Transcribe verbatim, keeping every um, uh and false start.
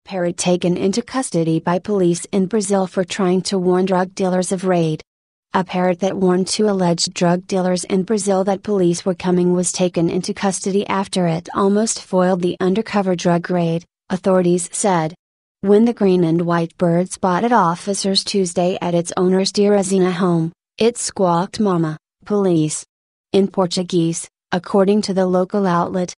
Parrot taken into custody by police in Brazil for trying to warn drug dealers of raid. A parrot that warned two alleged drug dealers in Brazil that police were coming was taken into custody after it almost foiled the undercover drug raid, authorities said. When the green and white bird spotted officers Tuesday at its owner's Teresina home, it squawked "Mama, police!" in Portuguese, according to the local outlet.